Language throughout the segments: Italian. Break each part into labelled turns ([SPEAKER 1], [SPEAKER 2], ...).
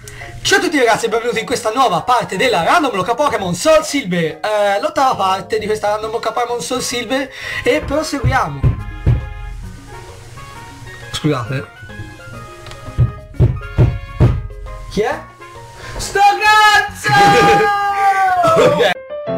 [SPEAKER 1] Ciao a tutti ragazzi e benvenuti in questa nuova parte della Random Blocca Pokémon Soul Silver, l'ottava parte di questa Random Blocca Pokémon Soul Silver e proseguiamo. Scusate. Chi è?
[SPEAKER 2] Sto cazzo!
[SPEAKER 1] Ok.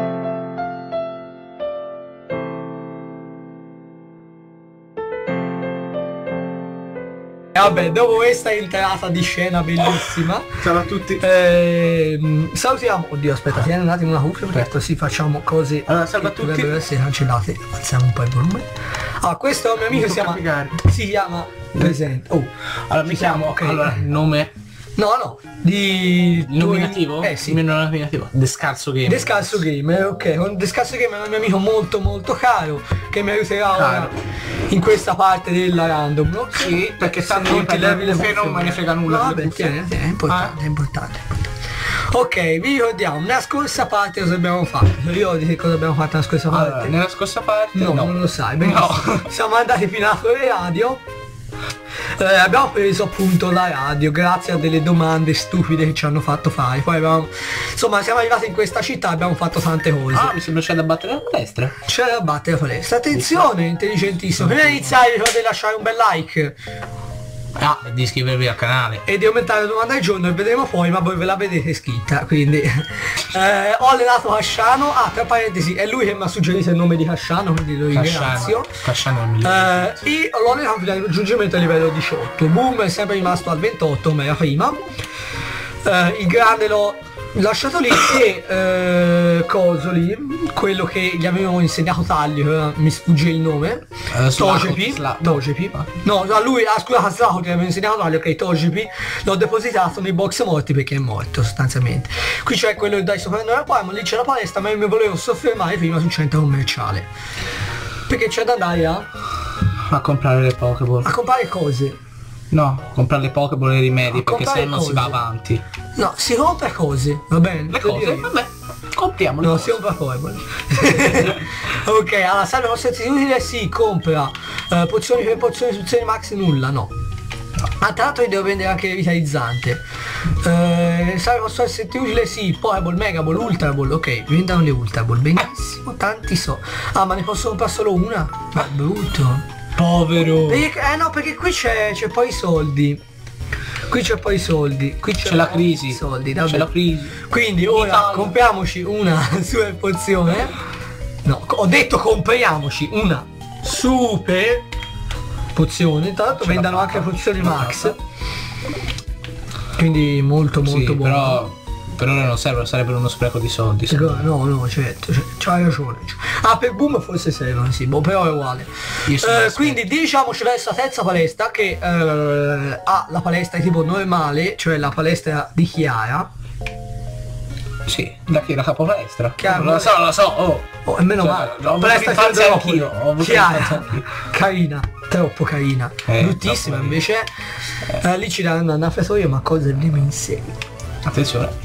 [SPEAKER 1] Vabbè, dopo questa entrata di scena bellissima,
[SPEAKER 2] Ciao a tutti.
[SPEAKER 1] salutiamo. Oddio, aspetta, tieni un attimo una cuffia perché così facciamo cose.
[SPEAKER 2] Allora, salve a tutti.
[SPEAKER 1] Dovrebbero essere cancellate. Alziamo un po' il volume. Ah, questo è un mio amico, si chiama Presente. Oh,
[SPEAKER 2] Allora, mi chiamo,
[SPEAKER 1] ok.
[SPEAKER 2] allora, nome
[SPEAKER 1] no, di
[SPEAKER 2] nominativo?
[SPEAKER 1] sì.
[SPEAKER 2] Il mio nominativo. Descalzo Game.
[SPEAKER 1] Descalzo Game, ok. Un Descalzo Game è un mio amico molto caro che mi aiuterà ora in questa parte della random, no?
[SPEAKER 2] Sì, perché
[SPEAKER 1] se
[SPEAKER 2] tanto
[SPEAKER 1] non ti levi le
[SPEAKER 2] cuffie
[SPEAKER 1] cuffie
[SPEAKER 2] non me ne frega nulla.
[SPEAKER 1] No,
[SPEAKER 2] delle
[SPEAKER 1] vabbè,
[SPEAKER 2] cuffie.
[SPEAKER 1] tieni, è importante, è importante. Ok, vi ricordiamo, nella scorsa parte cosa abbiamo fatto? Ricordi che cosa abbiamo fatto nella scorsa parte?
[SPEAKER 2] Allora, nella scorsa parte
[SPEAKER 1] No, non lo sai, benissimo.
[SPEAKER 2] No.
[SPEAKER 1] Siamo andati fino a Torre Radio. Abbiamo preso appunto la radio grazie a delle domande stupide che ci hanno fatto fare. Poi abbiamo, insomma, siamo arrivati in questa città e abbiamo fatto tante cose.
[SPEAKER 2] Ah, mi sembra c'è da battere la palestra.
[SPEAKER 1] C'è da battere la palestra. Attenzione, intelligentissimo. Prima di iniziare ricordate di lasciare un bel like
[SPEAKER 2] Ah, e di iscrivervi al canale.
[SPEAKER 1] e di aumentare la domanda al giorno e vedremo poi, ma voi ve la vedete scritta. Quindi ho allenato Casciano. Ah, tra parentesi, è lui che mi ha suggerito il nome di Casciano, quindi lo ringrazio.
[SPEAKER 2] Casciano è il migliore.
[SPEAKER 1] E l'ho allenato fino al raggiungimento a livello 18. Boom è sempre rimasto al 28 come era prima. Il grande l'ho lasciato lì e coso lì, quello che gli avevamo insegnato taglio, ora mi sfugge il nome. Togepi. No, a lui, scusa, a Slaco che aveva insegnato taglio, ok, Togepi, l'ho depositato nei box morti perché è morto sostanzialmente. Qui c'è quello che dai sopra noi Pokémon, lì c'è la palestra, ma io mi volevo soffermare prima sul centro commerciale. Perché c'è da andare
[SPEAKER 2] A comprare le Pokéball.
[SPEAKER 1] a comprare cose.
[SPEAKER 2] No, comprare le Pokéball e i rimedi, perché
[SPEAKER 1] comprare
[SPEAKER 2] se no non si va
[SPEAKER 1] cose.
[SPEAKER 2] avanti.
[SPEAKER 1] No, si compra cose, va bene?
[SPEAKER 2] Le
[SPEAKER 1] Lo
[SPEAKER 2] cose,
[SPEAKER 1] direi io.
[SPEAKER 2] vabbè, compriamole.
[SPEAKER 1] No, si compra Pokémon. Ok, allora salve vostri utile, si compra pozioni per pozioni, istruzioni max, nulla, no. Ah, tra l'altro io devo vendere anche le vitalizzante. Salve vostro essere utile, sì, Pokéball, Megaball, Ultra Ball, ok, vendono le Ultra Ball, benissimo, tanti so. Ah, ma ne posso comprare solo una? Ma è brutto.
[SPEAKER 2] Povero.
[SPEAKER 1] Perché, no, perché qui c'è poi i soldi. Qui c'è poi i soldi. Qui
[SPEAKER 2] C'è la crisi.
[SPEAKER 1] i soldi,
[SPEAKER 2] C'è
[SPEAKER 1] vabbè.
[SPEAKER 2] la crisi.
[SPEAKER 1] Quindi
[SPEAKER 2] In
[SPEAKER 1] ora
[SPEAKER 2] Italia.
[SPEAKER 1] compriamoci una super pozione. No, ho detto compriamoci una super pozione. Tra l'altro vendano anche pozioni max. Quindi molto
[SPEAKER 2] Sì,
[SPEAKER 1] buono.
[SPEAKER 2] però per ora non serve, sarebbe uno spreco di soldi.
[SPEAKER 1] No, certo, c'hai ragione. Ah, per Boom forse servono, sì, boh, però è uguale.
[SPEAKER 2] Io sono
[SPEAKER 1] Quindi dirigiamoci verso la terza palestra che ha la palestra tipo normale, cioè la palestra di Chiara.
[SPEAKER 2] Sì, da chi? La capopalestra?
[SPEAKER 1] Chiaro.
[SPEAKER 2] Lo so, oh.
[SPEAKER 1] Oh, e meno
[SPEAKER 2] Cioè,
[SPEAKER 1] male.
[SPEAKER 2] ho avuto
[SPEAKER 1] Palestra
[SPEAKER 2] l'infanzia
[SPEAKER 1] Fiordolopoli.
[SPEAKER 2] anch'io, ho avuto
[SPEAKER 1] Chiara,
[SPEAKER 2] l'infanzia anch'io.
[SPEAKER 1] carina, troppo carina. Bruttissima
[SPEAKER 2] troppo
[SPEAKER 1] invece. Lì ci danno un annaffiatoio, ma cosa andiamo insieme.
[SPEAKER 2] Attenzione.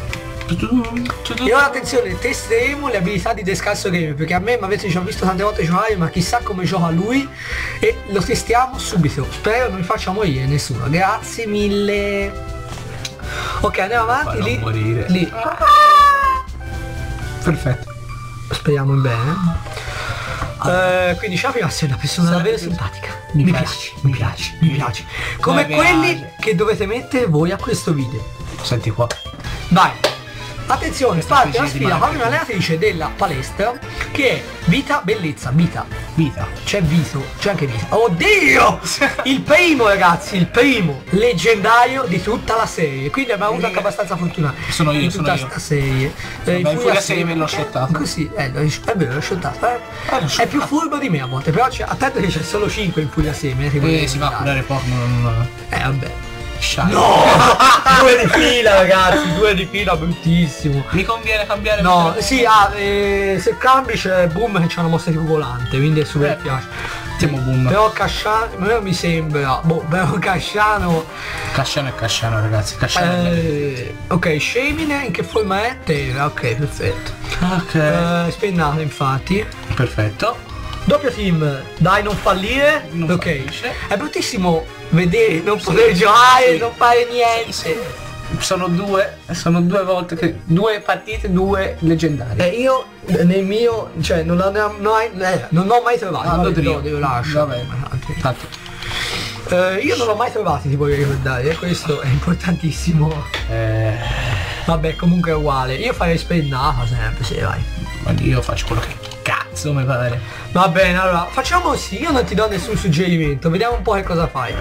[SPEAKER 1] E ora attenzione, testeremo le abilità di Descalzo Game, perché a me mi avete già visto tante volte giocare, ma chissà come gioca lui, e lo testiamo subito. Spero non mi faccia morire nessuno. Grazie mille. Ok, andiamo avanti.
[SPEAKER 2] Farò
[SPEAKER 1] Lì,
[SPEAKER 2] morire.
[SPEAKER 1] lì.
[SPEAKER 2] Perfetto.
[SPEAKER 1] Speriamo in bene. Quindi Shafi è una persona davvero simpatica. Mi piace. Come
[SPEAKER 2] Mi
[SPEAKER 1] quelli
[SPEAKER 2] piace.
[SPEAKER 1] che dovete mettere voi a questo video.
[SPEAKER 2] Senti qua.
[SPEAKER 1] Vai. Attenzione, parte la
[SPEAKER 2] specie di
[SPEAKER 1] sfida con
[SPEAKER 2] marketing.
[SPEAKER 1] un'allenatrice della palestra che è Vita Bellezza. Vita. C'è Viso, c'è anche Vita. Oddio! Il primo ragazzi, il primo leggendario di tutta la serie. Quindi abbiamo avuto anche abbastanza fortuna.
[SPEAKER 2] Sono io,
[SPEAKER 1] in tutta
[SPEAKER 2] sono io.
[SPEAKER 1] sta serie.
[SPEAKER 2] in Furia Seme l'ho shottato.
[SPEAKER 1] Così, è vero, l'ho shottato.
[SPEAKER 2] l'ho
[SPEAKER 1] È
[SPEAKER 2] shottato.
[SPEAKER 1] più furbo di me a volte, però attento che c'è solo 5 in Furia Seme.
[SPEAKER 2] Si va a curare Pokémon.
[SPEAKER 1] Vabbè.
[SPEAKER 2] Shine.
[SPEAKER 1] No! 2 di fila ragazzi, 2 di fila, bruttissimo.
[SPEAKER 2] Mi conviene cambiare.
[SPEAKER 1] No, sì, se cambi c'è Boom che c'ha una mossa tipo volante, quindi è super piace.
[SPEAKER 2] Siamo Boom.
[SPEAKER 1] Però Casciano, a me mi sembra, però Casciano.
[SPEAKER 2] Casciano è Casciano ragazzi, Casciano è bello.
[SPEAKER 1] Ok, Shamine in che forma è? Terra, ok, perfetto.
[SPEAKER 2] Ok.
[SPEAKER 1] Spennato infatti.
[SPEAKER 2] Perfetto.
[SPEAKER 1] Doppio team, dai non fallire.
[SPEAKER 2] Non
[SPEAKER 1] ok.
[SPEAKER 2] fallisce.
[SPEAKER 1] È bruttissimo vedere non poter giocare, non fare niente.
[SPEAKER 2] sono due volte che... 2 partite, 2 leggendarie.
[SPEAKER 1] Io nel mio, cioè non ho mai trovato.
[SPEAKER 2] Ah,
[SPEAKER 1] devo lasciare.
[SPEAKER 2] Vabbè. Tanto.
[SPEAKER 1] Io non l'ho mai trovato, ti voglio ricordare, questo è importantissimo. Vabbè, comunque è uguale. Io farei spennata sempre, sì, vai.
[SPEAKER 2] Ma io faccio quello che cazzo mi pare.
[SPEAKER 1] Va bene, allora, facciamo così, io non ti do nessun suggerimento, vediamo un po' che cosa fai.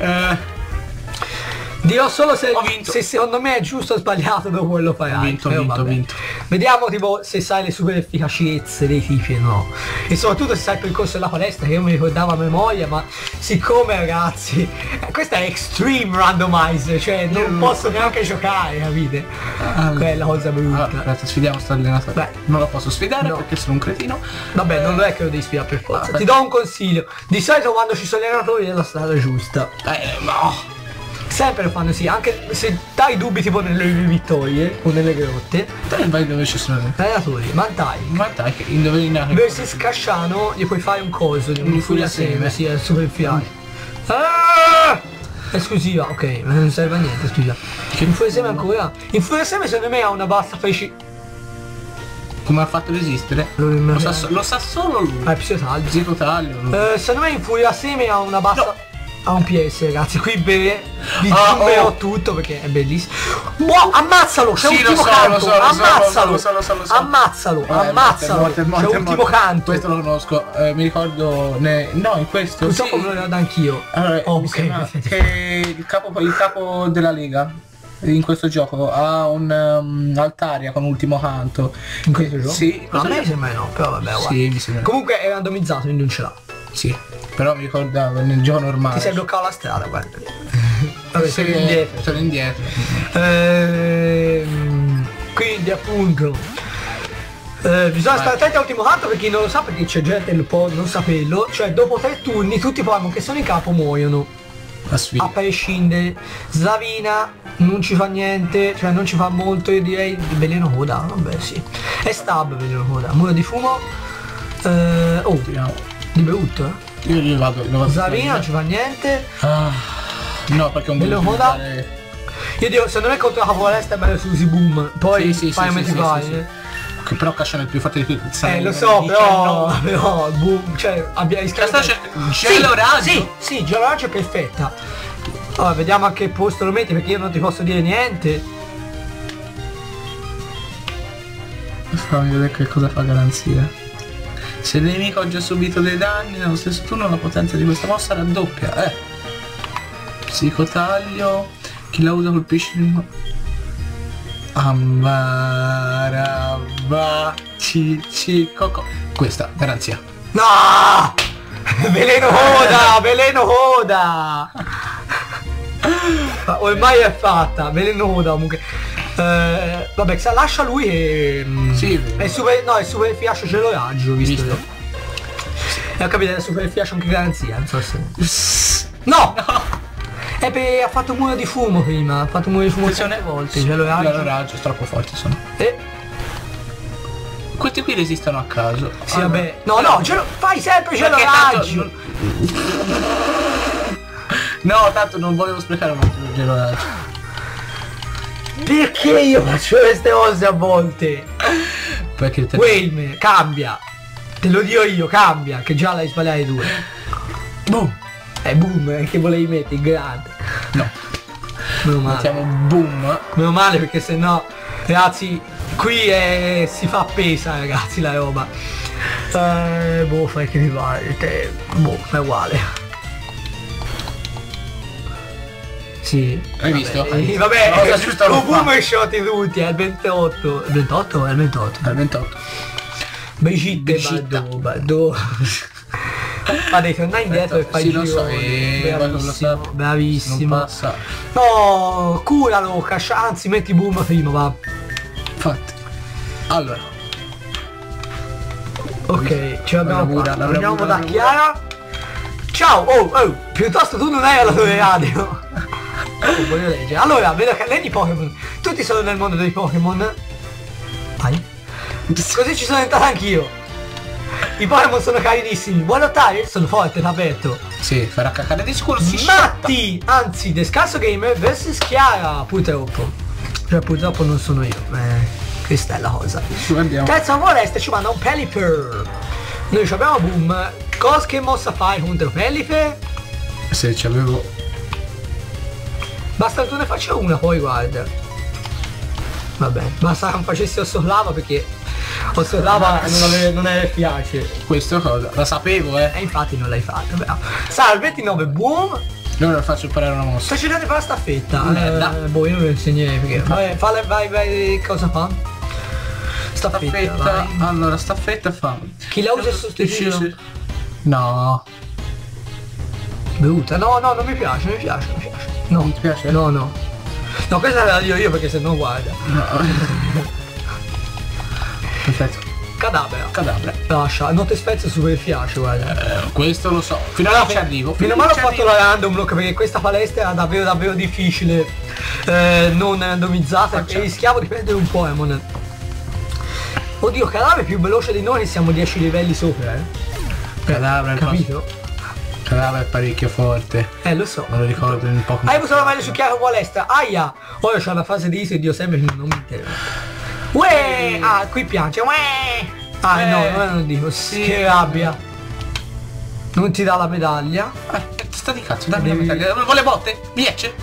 [SPEAKER 1] Dirò solo se secondo me è giusto o sbagliato, dopo lo farai.
[SPEAKER 2] Ho vinto.
[SPEAKER 1] Vediamo tipo se sai le super efficaciezze dei tipi o no. E soprattutto se sai il percorso della palestra, che io mi ricordavo a memoria, ma siccome ragazzi, questa è extreme randomizer, cioè non posso neanche giocare, capite? Quella è la cosa brutta.
[SPEAKER 2] Allora, aspetta, sfidiamo sto allenatore.
[SPEAKER 1] Beh,
[SPEAKER 2] non lo posso sfidare
[SPEAKER 1] no,
[SPEAKER 2] perché sono un cretino.
[SPEAKER 1] Vabbè, non lo è che lo devi sfidare per forza. Ti do un consiglio. Di solito quando ci sono allenatori è la strada giusta.
[SPEAKER 2] No.
[SPEAKER 1] Sempre lo fanno sì, anche se dai dubbi tipo nelle vittorie o nelle grotte.
[SPEAKER 2] Dai, vai dove ci sono.
[SPEAKER 1] Allenatori, Mantai.
[SPEAKER 2] Ma dai, che indovinare.
[SPEAKER 1] Versus Casciano gli puoi fare un coso, un furia seme, sì, è super fiato. Esclusiva, ok, non serve a niente, scusa. In furia seme ancora. In furia seme secondo me ha una bassa feci.
[SPEAKER 2] Come ha fatto resistere? Lo sa solo lui.
[SPEAKER 1] Psicotaglio.
[SPEAKER 2] Psicotaglio.
[SPEAKER 1] Secondo me in furia seme ha una bassa. No. Ha un PS ragazzi, qui vi tutto perché è bellissimo. Boh, ammazzalo, c'è ultimo canto, ammazzalo, c'è ultimo canto.
[SPEAKER 2] Questo lo conosco, mi ricordo, no, in questo
[SPEAKER 1] purtroppo me lo ricordo anch'io.
[SPEAKER 2] Allora, che il capo della Lega in questo gioco ha un Altaria con ultimo canto.
[SPEAKER 1] In questo gioco?
[SPEAKER 2] Sì.
[SPEAKER 1] A me sembra no, però vabbè,
[SPEAKER 2] sì, mi sembra.
[SPEAKER 1] Comunque è randomizzato, quindi non ce l'ha.
[SPEAKER 2] Sì, però mi ricordavo nel gioco normale.
[SPEAKER 1] Ti sei bloccato la strada, guarda.
[SPEAKER 2] Vabbè, sono indietro.
[SPEAKER 1] Quindi appunto bisogna stare attenti all'ultimo canto, per chi non lo sa, perché c'è gente che può non saperlo. Cioè dopo 3 turni tutti i Pokémon che sono in capo muoiono. A prescindere. Slavina non ci fa niente, cioè non ci fa molto, io direi di Veleno Coda, vabbè sì. E Stab Veleno Coda. Muro di fumo. Di brutto,
[SPEAKER 2] Io vado
[SPEAKER 1] Slavina non ci fa niente.
[SPEAKER 2] No, perché un
[SPEAKER 1] Veleno Coda. Io dico, secondo me contro la capovalesta è bello su Usi Boom. Poi fai mentre vai.
[SPEAKER 2] Che però Casciano è il più forte di tutti.
[SPEAKER 1] Lo so, però boom, cioè abbia
[SPEAKER 2] Gelo Raggio.
[SPEAKER 1] Sì, Gelo Raggio è perfetta. Allora, vediamo a che posto lo metti, perché io non ti posso dire niente.
[SPEAKER 2] Fammi vedere che cosa fa garanzia. Se il nemico ha già subito dei danni nello stesso turno, la potenza di questa mossa raddoppia. Psicotaglio. Chi la usa colpisce il... Coco. Questa, garanzia.
[SPEAKER 1] No! Veleno Coda! Ormai è fatta, Veleno Coda comunque. Vabbè, lascia lui e...
[SPEAKER 2] Sì.
[SPEAKER 1] È super efficace Gelo Raggio, visto. Ho capito, è super efficace anche garanzia, non so se... No! Ha fatto un muro di fumo prima, ha fatto un muro di fumo 7 volte, Gelo
[SPEAKER 2] Raggio, troppo forti sono. Questi qui resistono a caso.
[SPEAKER 1] Sì, vabbè. No, fai sempre Gelo Raggio!
[SPEAKER 2] No, tanto non volevo sprecare un altro Gelo Raggio.
[SPEAKER 1] Perché io faccio queste cose a volte?
[SPEAKER 2] Perché te...
[SPEAKER 1] Wayne, cambia. Te lo dico io, cambia, che già l'hai sbagliato 2. Boom. Boom, che volevi mettere, grande.
[SPEAKER 2] No.
[SPEAKER 1] Meno male.
[SPEAKER 2] Mettiamo boom.
[SPEAKER 1] Meno male, perché sennò, ragazzi, qui si fa pesa, ragazzi, la roba. Boh, fai che mi pare. Boh, è uguale. Sì.
[SPEAKER 2] Hai visto?
[SPEAKER 1] Vabbè, giusto, boom e shot tutti, è il 28. Il 28 è il 28.
[SPEAKER 2] È il 28.
[SPEAKER 1] Brigitte, Baddo. Ma devi tornare indietro e fai il giro. Bravissimo.
[SPEAKER 2] Non passa.
[SPEAKER 1] No, curalo, anzi metti boom prima, va.
[SPEAKER 2] Infatti. Allora.
[SPEAKER 1] Ok, ce l'abbiamo qua. Andiamo da Chiara. Ciao, piuttosto tu non hai alla tua radio. Voglio leggere. Allora, vedo che leggi Pokémon. Tutti sono nel mondo dei Pokémon. Vai. Così ci sono entrato anch'io. I Pokémon sono carinissimi. Vuoi lottare? Sono forte, t'aperto.
[SPEAKER 2] Sì, farà cacare di sicuro.
[SPEAKER 1] Matti! Anzi, The Scarso Gamer vs Chiara. Purtroppo. Cioè purtroppo non sono io. Questa è la cosa.
[SPEAKER 2] Guardiamo.
[SPEAKER 1] Terza foresta ci manda un Pelipper. Noi ci abbiamo Boom. Cosa che mossa fai contro Pelipper?
[SPEAKER 2] Se ci avevo.
[SPEAKER 1] Basta che tu ne faccia una poi guarda. Vabbè, basta che non facessi Ossolava perché Ossolava non è efficace.
[SPEAKER 2] Questo cosa? La sapevo,
[SPEAKER 1] E infatti non l'hai fatto, bravo. Salve 29 Boom.
[SPEAKER 2] Ora faccio imparare una mossa.
[SPEAKER 1] Sta cercando di fare la staffetta.
[SPEAKER 2] Merda.
[SPEAKER 1] Boh, io non lo insegnerei perché. Vabbè, vai, cosa fa? Staffetta. Vai.
[SPEAKER 2] Allora, staffetta fa.
[SPEAKER 1] Chi la usa è sostituito?
[SPEAKER 2] No.
[SPEAKER 1] Brutta. No, non mi piace, No.
[SPEAKER 2] Non ti piace?
[SPEAKER 1] No. No, questa la dico io perché se no guarda.
[SPEAKER 2] No. Perfetto.
[SPEAKER 1] Cadabra. Lascia, non ti spezzo su quel fiasco, guarda.
[SPEAKER 2] Questo lo so. Fino a ci arrivo.
[SPEAKER 1] Meno male ho fatto la random block perché questa palestra era davvero difficile. Non randomizzata e rischiavo di perdere un Pokémon. Oddio, Cadabra è più veloce di noi e siamo 10 livelli sopra,
[SPEAKER 2] Cadabra,
[SPEAKER 1] capito?
[SPEAKER 2] Cadabra è parecchio forte.
[SPEAKER 1] Lo so.
[SPEAKER 2] Me lo ricordo un po'.
[SPEAKER 1] Hai usato la meglio su chiaro palestra. Aia! Ora c'è la fase di Iso e Dio sempre che non mi interessa. Uè! Ah, qui piange. Uè! Ah no, non dico. Sì, che rabbia. Non ti dà la medaglia.
[SPEAKER 2] Sta di cazzo, dammi la medaglia. Vuole botte? Riesce?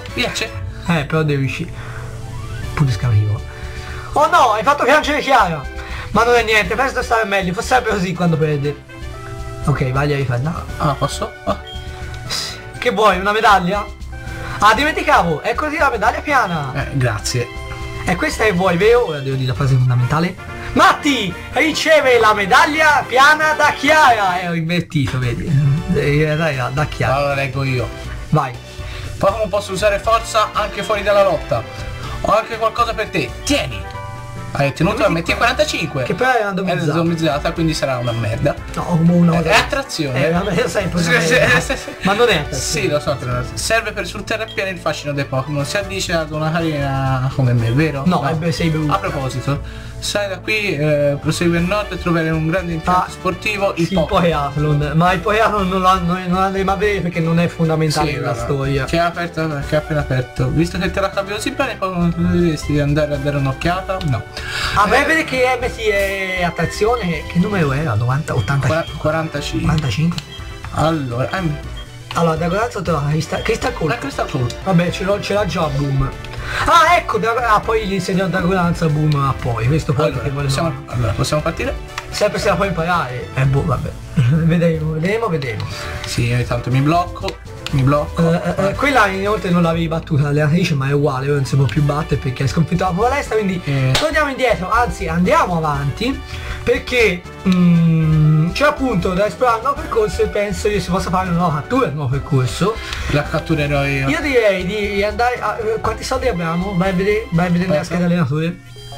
[SPEAKER 1] Però devi uscire. Pure scarico. Oh no, hai fatto piangere Chiara. Ma non è niente, presto stare meglio. Fa sempre così quando perde. Ok, vai a rifare.
[SPEAKER 2] Ah, posso?
[SPEAKER 1] Che vuoi, una medaglia? Ah, dimenticavo, è così la medaglia piana.
[SPEAKER 2] Grazie.
[SPEAKER 1] E questa che vuoi, vero? Ora devo dire la frase fondamentale. Matti riceve la medaglia piana da Chiara. Ho invertito, vedi? Da Chiara.
[SPEAKER 2] Allora leggo io.
[SPEAKER 1] Vai.
[SPEAKER 2] Pokémon posso usare forza anche fuori dalla lotta. Ho anche qualcosa per te. Tieni. Hai tenuto la metti a 45.
[SPEAKER 1] Che però è
[SPEAKER 2] randomizzata. È randomizzata, quindi sarà una merda.
[SPEAKER 1] No, come una cosa.
[SPEAKER 2] È attrazione.
[SPEAKER 1] Vabbè, sempre ma non è attrazione.
[SPEAKER 2] Sì, lo so che non è. Serve per sul terrapieno il fascino dei Pokémon. Si addice ad una carina come me, vero?
[SPEAKER 1] No, sei bevuto.
[SPEAKER 2] A proposito, sai da qui prosegui a nord e troverai un grande impianto sportivo, il
[SPEAKER 1] Pokéathlon. Ma il Pokéathlon non andremo a vedere perché non è fondamentale nella storia.
[SPEAKER 2] Che è aperto, che è appena aperto. Visto che te la capi così bene, poi dovresti andare a dare un'occhiata? No.
[SPEAKER 1] A me vede che MT è attrazione, che numero era? 90, 85?
[SPEAKER 2] 45.
[SPEAKER 1] 45?
[SPEAKER 2] Allora,
[SPEAKER 1] da corazza te la Crystal Call.
[SPEAKER 2] Crystal Call.
[SPEAKER 1] Vabbè, ce l'ha già Boom. Ah, ecco, poi gli insegno Dragonanza Boom, poi questo poi
[SPEAKER 2] allora,
[SPEAKER 1] che vuole
[SPEAKER 2] possiamo partire?
[SPEAKER 1] Sempre se la puoi imparare. Boh, vabbè. vedremo.
[SPEAKER 2] Sì, ogni tanto mi blocco.
[SPEAKER 1] Quella inoltre non l'avevi battuta l'allenatrice, ma è uguale, ora non si può più battere perché hai sconfitto la palestra, quindi torniamo indietro, anzi andiamo avanti perché c'è appunto da esplorare un nuovo percorso e penso che si possa fare una nuova cattura del nuovo percorso.
[SPEAKER 2] La catturerò io.
[SPEAKER 1] Io direi di andare a... quanti soldi abbiamo? Vai a vedere nella scheda allenatore.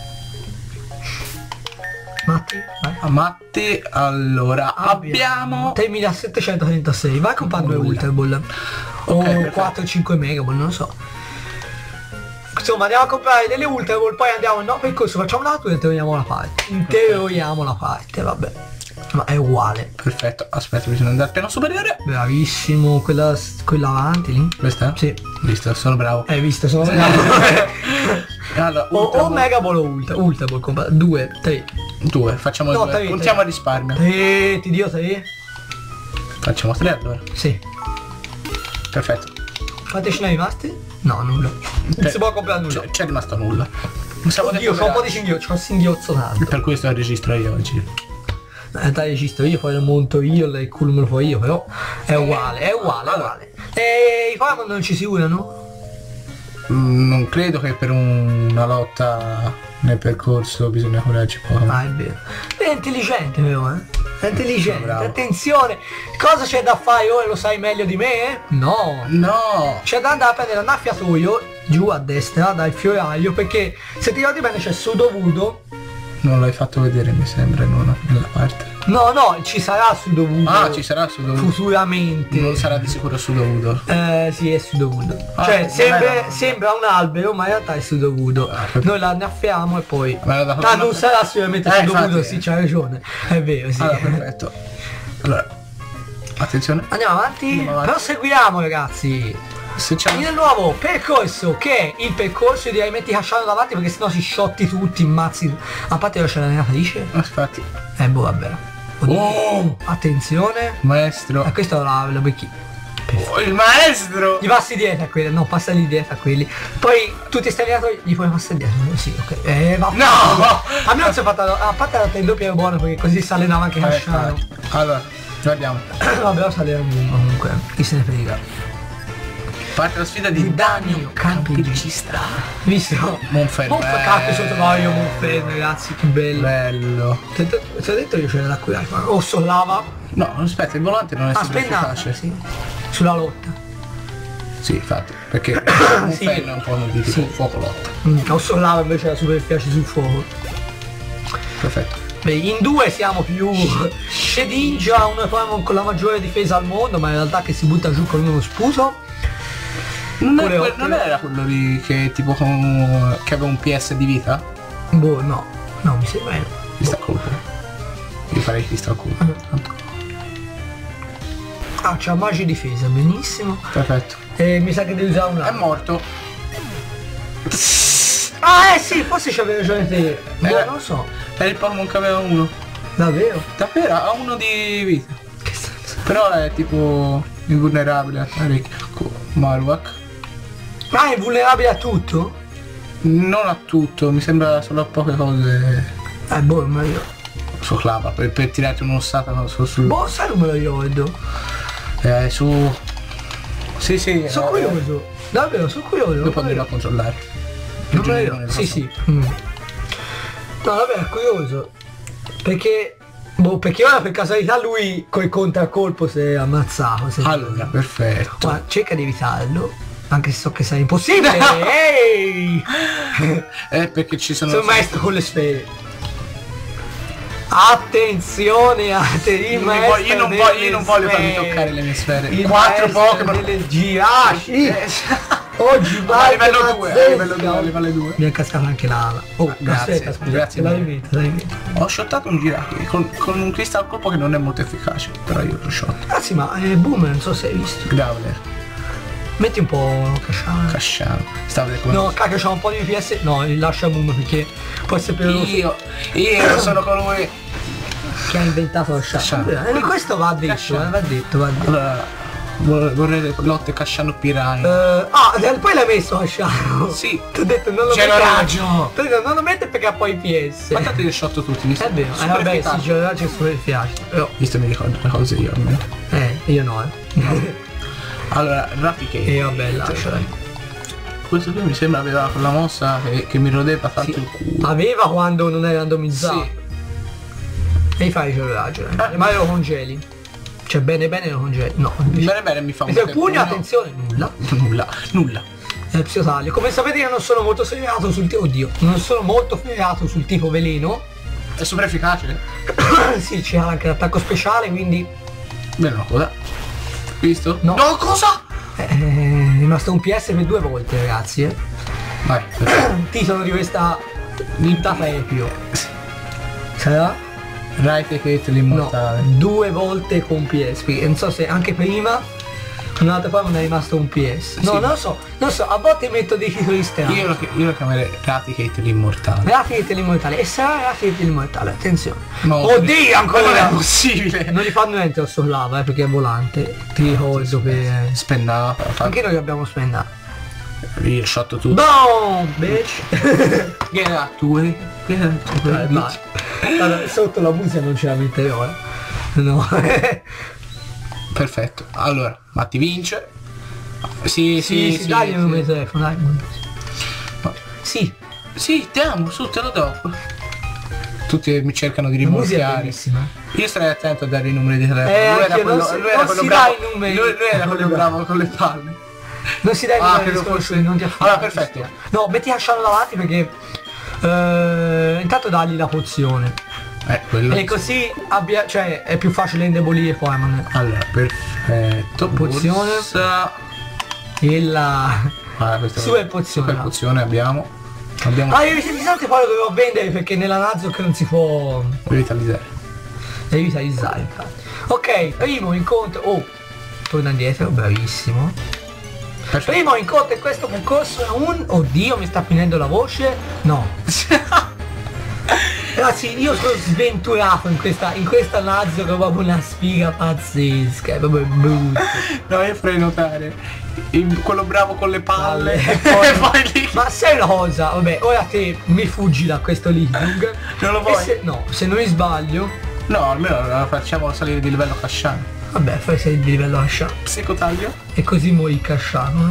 [SPEAKER 1] Matti, vai.
[SPEAKER 2] Matti, allora abbiamo
[SPEAKER 1] 3736, vai a comprare 2 Ultra Ball o 4-5 Mega Ball, non lo so. Insomma andiamo a comprare delle Ultra Ball, poi andiamo no percorso, facciamo la cattura e interioriamo la parte, vabbè. Ma è uguale.
[SPEAKER 2] Perfetto, aspetta, bisogna andare al piano superiore.
[SPEAKER 1] Bravissimo, quella avanti lì.
[SPEAKER 2] Questa?
[SPEAKER 1] Sì.
[SPEAKER 2] Visto, sono bravo.
[SPEAKER 1] Hai visto, sono bravo.
[SPEAKER 2] Allora,
[SPEAKER 1] o Mega Ball o Ultra Ball, compra 2, 3.
[SPEAKER 2] 2, facciamo 2.
[SPEAKER 1] Tre,
[SPEAKER 2] Contiamo a risparmio.
[SPEAKER 1] 3, ti dico 3.
[SPEAKER 2] Facciamo 3 allora.
[SPEAKER 1] Sì.
[SPEAKER 2] Perfetto.
[SPEAKER 1] Quanti ce ne hai rimasti? No, nulla. Non si può comprare nulla.
[SPEAKER 2] C'è rimasto nulla.
[SPEAKER 1] Oddio, c'ho un po' di singhiozzo, c'ho il singhiozzo tanto.
[SPEAKER 2] Per questo la registro io oggi.
[SPEAKER 1] Dai, registro io, poi lo monto io, il culo me lo fo io, però è uguale. E i Pokémon non ci si usano?
[SPEAKER 2] Non credo che per una lotta nel percorso bisogna curarci Pokémon.
[SPEAKER 1] Ah, è vero. È intelligente però, È intelligente,
[SPEAKER 2] bravo.
[SPEAKER 1] Attenzione! Cosa c'è da fare ora, lo sai meglio di me? No! C'è da andare a prendere l'annaffiatoio giù a destra dal fioraio, perché se ti ricordi bene c'è Sudowoodo.
[SPEAKER 2] Non l'hai fatto vedere mi sembra nella parte.
[SPEAKER 1] No, ci sarà Sudowoodo.
[SPEAKER 2] Ah, ci sarà Sudowoodo.
[SPEAKER 1] Futuramente.
[SPEAKER 2] Non sarà di sicuro Sudowoodo.
[SPEAKER 1] Sì, è Sudowoodo. Cioè, sembra un albero, ma in realtà è Sudowoodo. Noi la annaffiamo e poi... non sarà sicuramente Sudowoodo, sì, c'ha ragione. È vero, sì.
[SPEAKER 2] Allora, perfetto. Allora, attenzione.
[SPEAKER 1] Andiamo avanti. Proseguiamo, ragazzi.
[SPEAKER 2] Se c'è
[SPEAKER 1] Il nuovo percorso, che è il percorso, direi metti Hashan davanti perché sennò si sciotti tutti, immazzi. A parte lasciare la nera felice.
[SPEAKER 2] Aspetti.
[SPEAKER 1] Boh, vabbè. Oddio. Attenzione.
[SPEAKER 2] Maestro.
[SPEAKER 1] Questo lo becchi.
[SPEAKER 2] Oh, il maestro!
[SPEAKER 1] Gli passi dietro a quelli, no, passali dietro a quelli. Poi tutti stai dietro, gli puoi passare dietro. Sì, ok. Va.
[SPEAKER 2] No!
[SPEAKER 1] A me non si è fatta. A parte la in doppia è buono perché così si allenava anche Hashan.
[SPEAKER 2] Allora, guardiamo.
[SPEAKER 1] Vabbè, lo salire comunque. Chi se ne frega.
[SPEAKER 2] Parte la sfida di Danio Campegista.
[SPEAKER 1] Visto?
[SPEAKER 2] Monfermo.
[SPEAKER 1] Cacchio sotto Mario Monfermo, ragazzi, che bello.
[SPEAKER 2] Bello.
[SPEAKER 1] Ti ho detto io c'era da qui. O sollava.
[SPEAKER 2] No, aspetta, il volante non è sempre
[SPEAKER 1] Spennata,
[SPEAKER 2] efficace.
[SPEAKER 1] sì. Sulla lotta.
[SPEAKER 2] Sì, infatti, perché Monfermo è un po' di tipo fuoco lotta.
[SPEAKER 1] O sollava invece era super efficace sul fuoco.
[SPEAKER 2] Perfetto.
[SPEAKER 1] Beh, in due siamo più Shedinja, uno Pokémon con la maggiore difesa al mondo, ma in realtà che si butta giù con uno spuso.
[SPEAKER 2] Non era quello lì che tipo che aveva un PS di vita?
[SPEAKER 1] Boh, no, mi sembra.
[SPEAKER 2] Chi sta colpo? Io farei chi sta colpo.
[SPEAKER 1] Ah, c'ha magi difesa, benissimo.
[SPEAKER 2] Perfetto.
[SPEAKER 1] E mi sa che devi usare una.
[SPEAKER 2] È morto.
[SPEAKER 1] Ah, sì, forse c'aveva ragione te. Boh, non lo so.
[SPEAKER 2] Era il Pokémon che aveva uno.
[SPEAKER 1] Davvero?
[SPEAKER 2] Davvero? Ha uno di vita.
[SPEAKER 1] Che senso?
[SPEAKER 2] Però è tipo invulnerabile a Marowak.
[SPEAKER 1] Ah, è vulnerabile a tutto?
[SPEAKER 2] Non a tutto, mi sembra solo a poche cose.
[SPEAKER 1] Boh, ma io.
[SPEAKER 2] Su clava, per tirarti uno satano sul.
[SPEAKER 1] Boh, sai non me lo ricordo.
[SPEAKER 2] Su. Sì, sì.
[SPEAKER 1] Sono curioso. Davvero, sono curioso.
[SPEAKER 2] Dopo andremo a controllare.
[SPEAKER 1] Non me lo Sì, sì. No, vabbè, è curioso. Perché. Boh, perché ora per casualità lui col contraccolpo si è ammazzato.
[SPEAKER 2] Allora, perfetto.
[SPEAKER 1] Ma cerca di evitarlo. Anche se so che sarà impossibile. Ehi!
[SPEAKER 2] Perché ci sono.
[SPEAKER 1] Sono maestro con le sfere. Attenzione,
[SPEAKER 2] io non voglio farmi toccare le mie sfere.
[SPEAKER 1] Il
[SPEAKER 2] 4 Pokémon
[SPEAKER 1] delle Girashi. Oggi va
[SPEAKER 2] a livello 2, a livello 2.
[SPEAKER 1] Mi è cascata anche l'ala. Oh,
[SPEAKER 2] grazie,
[SPEAKER 1] aspetta, scusa,
[SPEAKER 2] grazie
[SPEAKER 1] la
[SPEAKER 2] mille.
[SPEAKER 1] rimetto.
[SPEAKER 2] Ho shottato un Girachi con un cristal colpo che non è molto efficace, però io lo shot.
[SPEAKER 1] Ragazzi, ma Boom, non so se hai visto.
[SPEAKER 2] Graveler.
[SPEAKER 1] Metti un po'
[SPEAKER 2] Casciano. Stavo vedendo
[SPEAKER 1] No, cacchio, c'ha un po' di PS. No, lascia Boom perché può essere pericoloso.
[SPEAKER 2] Io sono colui
[SPEAKER 1] che ha inventato lo Casciano. Questo va detto, va detto.
[SPEAKER 2] Allora, vorrei lotte Casciano Piranha.
[SPEAKER 1] Poi l'hai messo Casciano.
[SPEAKER 2] Sì.
[SPEAKER 1] Ti ho detto non lo
[SPEAKER 2] C'è raggio.
[SPEAKER 1] Ti ho detto non lo mette perché ha poi PS.
[SPEAKER 2] Guardate che shot tutti, visto?
[SPEAKER 1] È vero, vabbè, sì, c'è raggio super efficace.
[SPEAKER 2] Visto mi ricordo le cose io almeno.
[SPEAKER 1] Io no,
[SPEAKER 2] Allora, Raticate.
[SPEAKER 1] Vabbè, lascia.
[SPEAKER 2] Questo qui mi sembra aveva quella mossa che mi rodeva tanto il culo.
[SPEAKER 1] Aveva quando non è randomizzato.
[SPEAKER 2] Sì.
[SPEAKER 1] E fai c'è ragione. Ma lo congeli. Cioè bene lo congeli. No.
[SPEAKER 2] Bene mi fa un
[SPEAKER 1] il pugno, attenzione,
[SPEAKER 2] nulla.
[SPEAKER 1] Psiotaglio. Come sapete io non sono molto ferrato sul tipo. Oddio. Non sono molto ferrato sul tipo veleno.
[SPEAKER 2] È super efficace.
[SPEAKER 1] Sì, c'è anche l'attacco speciale, quindi.
[SPEAKER 2] Bene, no, cosa? Visto?
[SPEAKER 1] No.
[SPEAKER 2] No, cosa?
[SPEAKER 1] È rimasto un PS per 2 volte, ragazzi.
[SPEAKER 2] Vai.
[SPEAKER 1] Titolo di questa puntata epio. Sarà?
[SPEAKER 2] Raticate l'immortale.
[SPEAKER 1] No, 2 volte con PS. Non so se anche prima un'altra poi non è rimasto un PS. No, sì. non so, a volte metto dei titoli strani.
[SPEAKER 2] Io lo chiamerei Raticate l'immortale.
[SPEAKER 1] Raticate l'immortale. E sarà Raticate l'immortale, attenzione.
[SPEAKER 2] No,
[SPEAKER 1] oddio, ancora
[SPEAKER 2] non è possibile.
[SPEAKER 1] Non gli fa niente lo sto lava, perché è volante. Ti ricordo per.
[SPEAKER 2] Spennata.
[SPEAKER 1] Anche noi abbiamo spendato.
[SPEAKER 2] Io shot tutto.
[SPEAKER 1] Boom, bitch.
[SPEAKER 2] Get out way.
[SPEAKER 1] Allora, sotto la musica non ce la metterò, No.
[SPEAKER 2] Perfetto. Allora, Matti vince. Sì,
[SPEAKER 1] dai il numero di telefono, dai. Sì,
[SPEAKER 2] te amo, su, te lo do. Tutti mi cercano di rimorchiare. Io starei attento a dare i numeri di telefono. Lui era quello bravo. Lui era quello bravo con le palle.
[SPEAKER 1] Non si dà i numeri sconosciuti, non ti affare.
[SPEAKER 2] Allora, perfetto.
[SPEAKER 1] No, metti Hashan davanti perché intanto dagli la pozione.
[SPEAKER 2] Quello.
[SPEAKER 1] E così cioè è più facile indebolire Pokémon.
[SPEAKER 2] Allora, perfetto.
[SPEAKER 1] Pozione. E la super pozione
[SPEAKER 2] abbiamo.
[SPEAKER 1] I rivitalizzanti poi lo dovevo vendere perché nella Nuzlocke non si può rivitalizzare infatti. Ok, primo incontro. Torna indietro, bravissimo. Primo incontro in questo percorso è un... Oddio, mi sta finendo la voce? No. Ragazzi, io sono sventurato in questa Nazio che è proprio una sfiga pazzesca, è proprio brutto.
[SPEAKER 2] No, io farei notare quello bravo con le palle e poi lì.
[SPEAKER 1] Ma sai una cosa? Vabbè, ora te mi fuggi da questo Lidung.
[SPEAKER 2] Non lo vuoi?
[SPEAKER 1] Se non mi sbaglio.
[SPEAKER 2] No, almeno la facciamo salire di livello Casciano.
[SPEAKER 1] Vabbè, fai salire di livello Casciano.
[SPEAKER 2] Psicotaglio?
[SPEAKER 1] E così muori Casciano.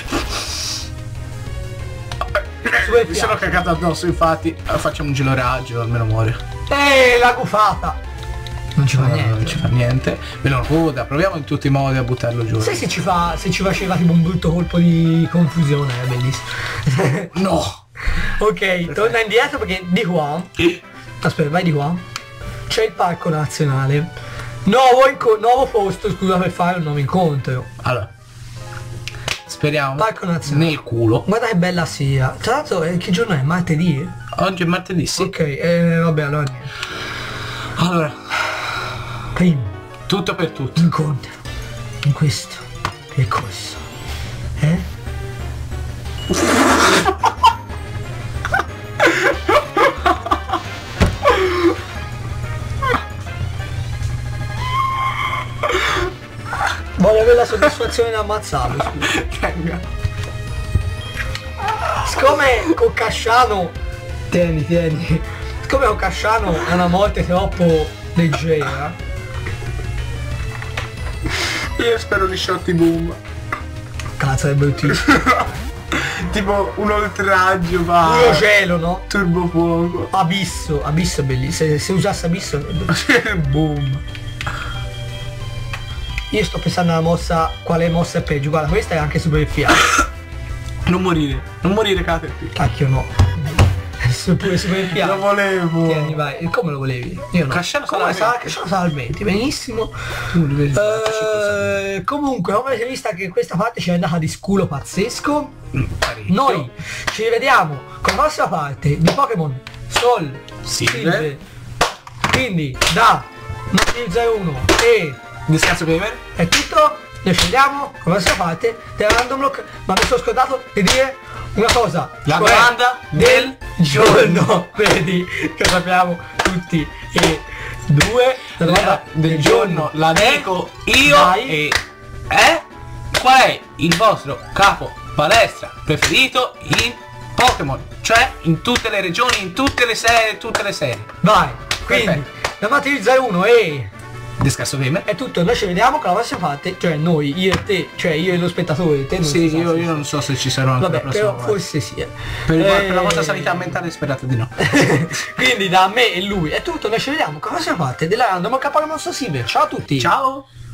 [SPEAKER 2] Mi sono cagato addosso, infatti facciamo un gelo raggio, almeno muore.
[SPEAKER 1] La gufata! Non ci fa niente.
[SPEAKER 2] Non ci fa niente. Me lo coda, proviamo in tutti i modi a buttarlo giù.
[SPEAKER 1] Sai se ci faceva tipo un brutto colpo di confusione, è bellissimo.
[SPEAKER 2] No!
[SPEAKER 1] Ok, torna indietro perché di qua. Aspetta, vai di qua. C'è il parco nazionale. Nuovo posto, scusa, per fare un nuovo incontro.
[SPEAKER 2] Allora. Speriamo.
[SPEAKER 1] Parco nazionale.
[SPEAKER 2] Nel culo.
[SPEAKER 1] Guarda che bella sia. Tra l'altro che giorno è? Martedì?
[SPEAKER 2] Oggi è martedì, sì.
[SPEAKER 1] Ok, vabbè, allora niente.
[SPEAKER 2] Allora.
[SPEAKER 1] Primo.
[SPEAKER 2] Tutto per tutto.
[SPEAKER 1] Incontro. In questo percorso. Voglio avere la soddisfazione di ammazzarlo, scusa. Siccome con Casciano. Tieni. Siccome con Casciano è una morte troppo leggera.
[SPEAKER 2] Io spero li shotti boom.
[SPEAKER 1] Cazzo, è bruttissimo.
[SPEAKER 2] Tipo un oltraggio, va.
[SPEAKER 1] Puro gelo, no?
[SPEAKER 2] Turbo fuoco.
[SPEAKER 1] Abisso è bellissimo. Se usasse abisso.
[SPEAKER 2] Boom.
[SPEAKER 1] Io sto pensando alla mossa. Quale mossa è peggio? Guarda, questa è anche super efficace.
[SPEAKER 2] Non morire Caterpillar.
[SPEAKER 1] Cacchio no. Pure super efficace.
[SPEAKER 2] Lo volevo.
[SPEAKER 1] Tieni, vai. Come lo volevi? Io no.
[SPEAKER 2] Casciano
[SPEAKER 1] salvamenti, benissimo. Comunque, come avete visto anche in questa parte ci è andata di sculo pazzesco. Noi ci rivediamo con la prossima parte di Pokémon Sol Silver. Quindi da Martin01 e
[SPEAKER 2] Descanso Gamer
[SPEAKER 1] è tutto. Noi ci vediamo con la prossima parte della Random Block. Ma mi sono scordato di dire una cosa.
[SPEAKER 2] La domanda del giorno.
[SPEAKER 1] Vedi che sappiamo tutti e due. La domanda
[SPEAKER 2] del giorno la dico io.
[SPEAKER 1] Vai.
[SPEAKER 2] Qual è il vostro capo palestra preferito in Pokémon? Cioè in tutte le regioni, in tutte le serie.
[SPEAKER 1] Vai. Quindi da Martin01 e
[SPEAKER 2] Descanso Gamer
[SPEAKER 1] è tutto. Noi ci vediamo con la prossima parte. Cioè noi, io e te, cioè io e lo spettatore, te non
[SPEAKER 2] sì,
[SPEAKER 1] so
[SPEAKER 2] io non so se ci sarò anche
[SPEAKER 1] vabbè,
[SPEAKER 2] la prossima
[SPEAKER 1] però forse sì.
[SPEAKER 2] Per la vostra sanità mentale sperate di no.
[SPEAKER 1] Quindi da me e lui è tutto. Noi ci vediamo con la prossima parte della Random Pokémon Silver. Ciao a tutti.
[SPEAKER 2] Ciao.